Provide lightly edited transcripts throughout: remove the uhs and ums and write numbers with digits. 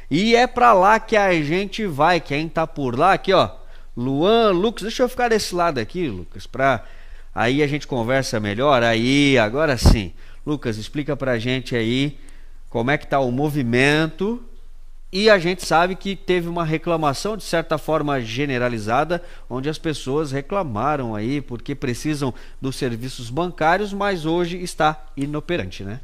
E é pra lá que a gente vai. Quem tá por lá, aqui ó, Luan, Lucas, deixa eu ficar desse lado aqui, Lucas, pra aí a gente conversa melhor. Aí, agora sim. Lucas, explica pra gente aí como é que tá o movimento. E a gente sabe que teve uma reclamação de certa forma generalizada, onde as pessoas reclamaram aí porque precisam dos serviços bancários, mas hoje está inoperante, né?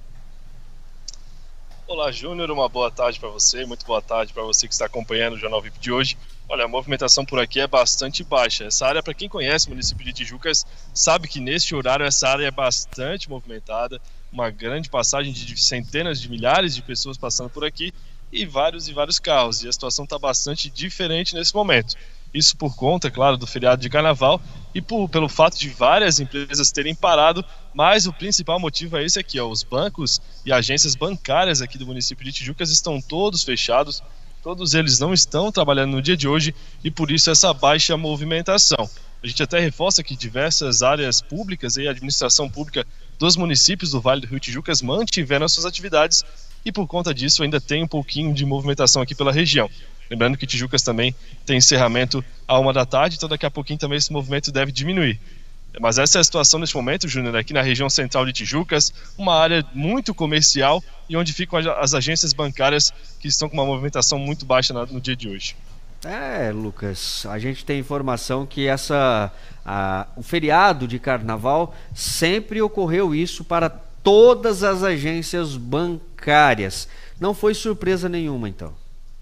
Olá, Júnior, uma boa tarde para você, muito boa tarde para você que está acompanhando o Jornal VIP de hoje. Olha, a movimentação por aqui é bastante baixa. Essa área, para quem conhece o município de Tijucas, sabe que neste horário essa área é bastante movimentada, uma grande passagem de centenas de milhares de pessoas passando por aqui e vários carros, e a situação está bastante diferente nesse momento. Isso por conta, claro, do feriado de carnaval e pelo fato de várias empresas terem parado, mas o principal motivo é esse aqui, ó, os bancos e agências bancárias aqui do município de Tijucas estão todos fechados, todos eles não estão trabalhando no dia de hoje e por isso essa baixa movimentação. A gente até reforça que diversas áreas públicas e a administração pública dos municípios do Vale do Rio Tijucas mantiveram suas atividades e por conta disso ainda tem um pouquinho de movimentação aqui pela região. Lembrando que Tijucas também tem encerramento à 1 da tarde, então daqui a pouquinho também esse movimento deve diminuir. Mas essa é a situação neste momento, Júnior, aqui na região central de Tijucas, uma área muito comercial e onde ficam as agências bancárias que estão com uma movimentação muito baixa no dia de hoje. Lucas, a gente tem informação que o feriado de carnaval sempre ocorreu isso para todas as agências bancárias. Não foi surpresa nenhuma, então.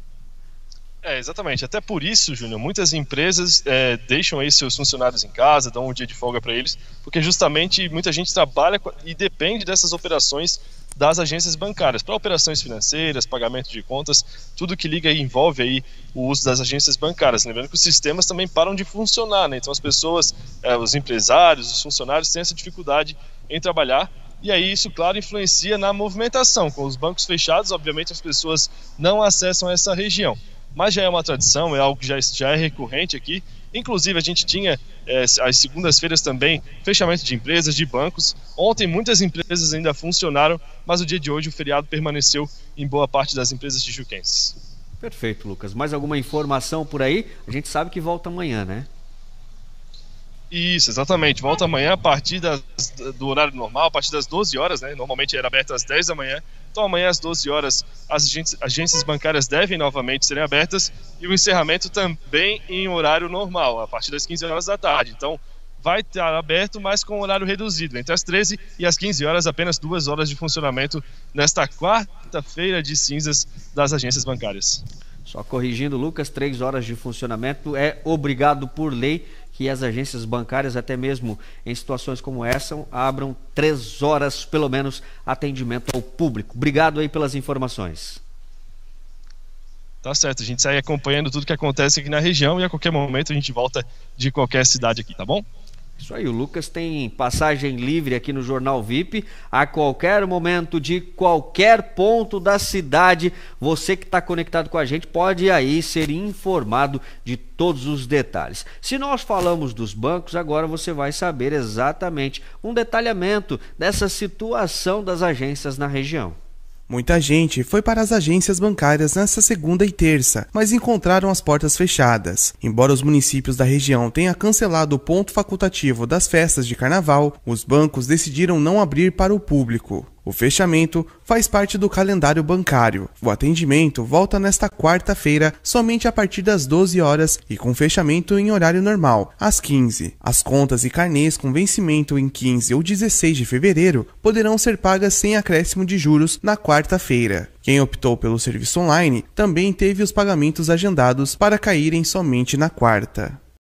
Exatamente. Até por isso, Júnior, muitas empresas deixam aí seus funcionários em casa, dão um dia de folga para eles, porque justamente muita gente trabalha e depende dessas operações das agências bancárias, para operações financeiras, pagamento de contas, tudo que liga e envolve aí o uso das agências bancárias. Lembrando que os sistemas também param de funcionar, né? Então as pessoas, os empresários, os funcionários têm essa dificuldade em trabalhar. E aí isso, claro, influencia na movimentação. Com os bancos fechados, obviamente as pessoas não acessam essa região. Mas já é uma tradição, é algo que já é recorrente aqui. Inclusive a gente tinha às segundas-feiras também fechamento de empresas, de bancos. Ontem muitas empresas ainda funcionaram, mas o dia de hoje o feriado permaneceu em boa parte das empresas tijuquenses. Perfeito, Lucas. Mais alguma informação por aí? A gente sabe que volta amanhã, né? Isso, exatamente. Volta amanhã a partir do horário normal, a partir das 12 horas, né? Normalmente era aberto às 10 da manhã. Então amanhã às 12 horas as agências bancárias devem novamente serem abertas e o encerramento também em horário normal, a partir das 15 horas da tarde. Então vai estar aberto, mas com horário reduzido. Entre as 13 e as 15 horas, apenas 2 horas de funcionamento nesta quarta-feira de cinzas das agências bancárias. Só corrigindo, Lucas, 3 horas de funcionamento é obrigado por lei que as agências bancárias, até mesmo em situações como essa, abram 3 horas, pelo menos, atendimento ao público. Obrigado aí pelas informações. Tá certo, a gente segue acompanhando tudo que acontece aqui na região e a qualquer momento a gente volta de qualquer cidade aqui, tá bom? Isso aí, o Lucas tem passagem livre aqui no Jornal VIP, a qualquer momento, de qualquer ponto da cidade. Você que está conectado com a gente pode aí ser informado de todos os detalhes. Se nós falamos dos bancos, agora você vai saber exatamente um detalhamento dessa situação das agências na região. Muita gente foi para as agências bancárias nesta segunda e terça, mas encontraram as portas fechadas. Embora os municípios da região tenham cancelado o ponto facultativo das festas de carnaval, os bancos decidiram não abrir para o público. O fechamento faz parte do calendário bancário. O atendimento volta nesta quarta-feira somente a partir das 12 horas e com fechamento em horário normal, às 15. As contas e carnês com vencimento em 15 ou 16 de fevereiro poderão ser pagas sem acréscimo de juros na quarta-feira. Quem optou pelo serviço online também teve os pagamentos agendados para caírem somente na quarta.